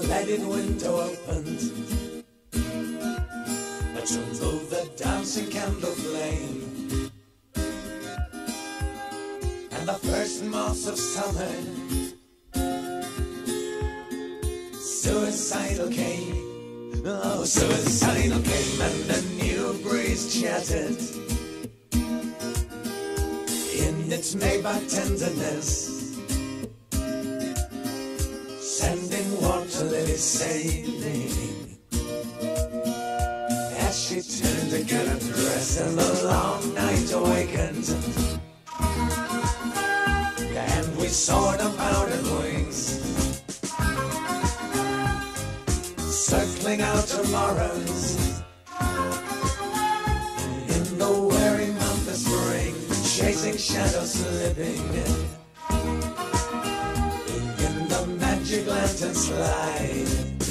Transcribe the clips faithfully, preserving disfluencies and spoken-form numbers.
leaded window opened to move the dancing candle flame, and the first moths of summer suicidal came. Oh, suicidal came, and a new breeze chattered in its Maybach tenderness, sending water lilies sailing as she turned to get her dress, and the long night awakened, and we soared on powdered wings, circling out tomorrows in the weary month of spring, chasing shadows slipping in the magic lantern slide,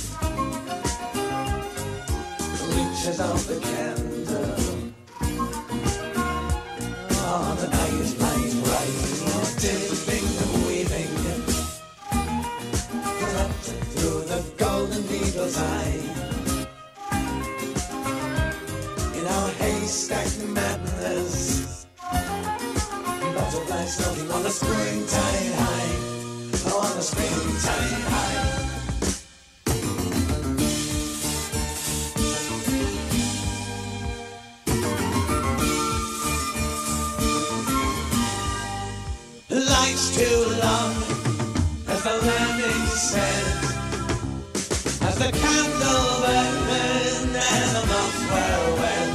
reaches of the candle. Oh, the night is light bright, dipping and weaving through the golden needle's eye. In our haystack madness, butterflies floating on the springtime high. Oh, on the springtime high. Life's too long, as the landing said, as the candle burned and the moths were wet,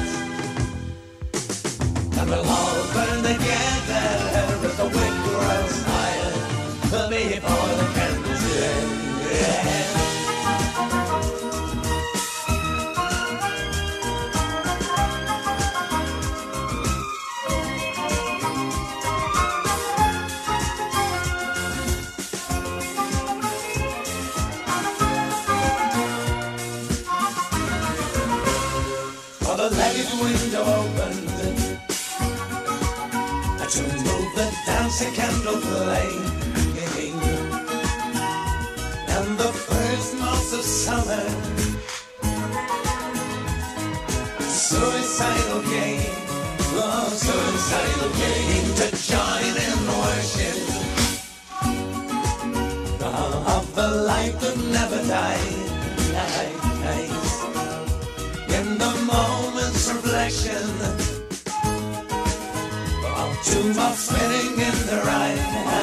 and we'll all burn together as the wind grows higher before the candle's dead. The leaded window opened to move the dancing candle flame, and the first moths of summer suicidal came, oh, suicidal came to join in worship of the light that never dies. In the moment's reflection of two moths spinning in their eyes.